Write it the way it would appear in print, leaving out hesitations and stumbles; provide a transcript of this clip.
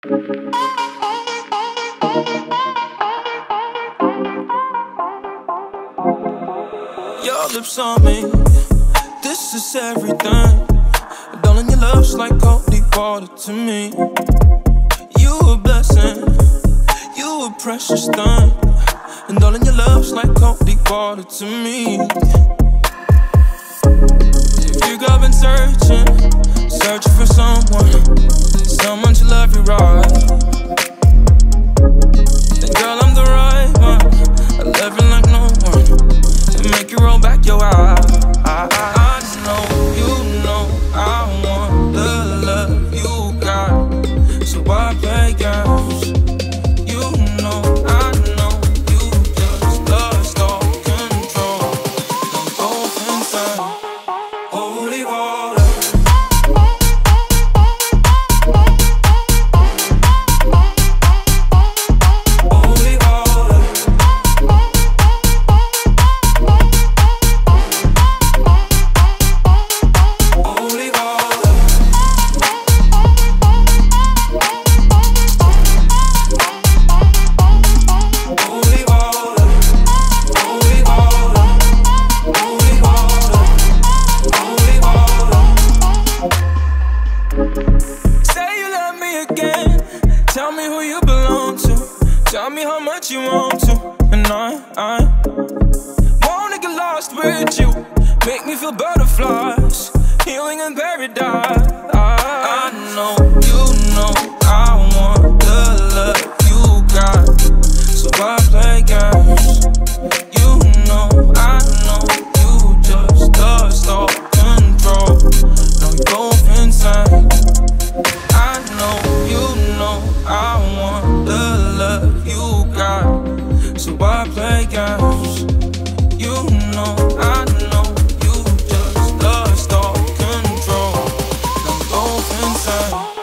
Your lips on me, this is everything. Darling, your love's like cold deep water to me. You a blessing, you a precious thing. And darling, your love's like cold deep water to me. If you got been searching for someone to love you right, then girl, I'm the right one. I love you like no one, and make you roll back your eyes. I know, you know, I want the love you got, so I play games. You know, I know, you just lost all control. I'm both inside holy water. Tell me who you belong to, tell me how much you want to, and I wanna get lost with you, make me feel butterflies, healing in paradise. I know, you know, I want the love you got, so I play games. You know, I know, you just lost all control. Now we both insane. I know, you know, I want the love you got, so I play games. You know, I know, you just lost all control. I'm both inside